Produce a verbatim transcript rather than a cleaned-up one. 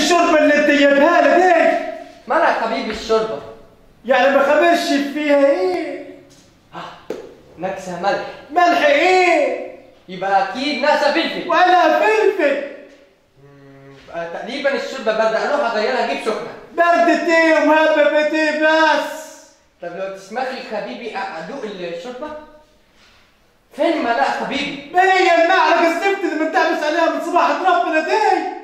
الشوربه اللي انت جايبها لي دي؟ مالك حبيبي الشوربه؟ يعني ما خبرش فيها ايه؟ ها نكسه ملح. ملح ايه؟ يبقى اكيد ناقصه فلفل. ولا فلفل. آه تقريبا الشوربه بارده، اروح اغيرها اجيب سخنه. بردت ايه ومهببت ايه بس؟ طب لو تسمح لي حبيبي ادوق الشوربه؟ فين المعلقه حبيبي؟ ما هي المعلقه الزفت اللي بنتعبس عليها من صباح ربنا دي؟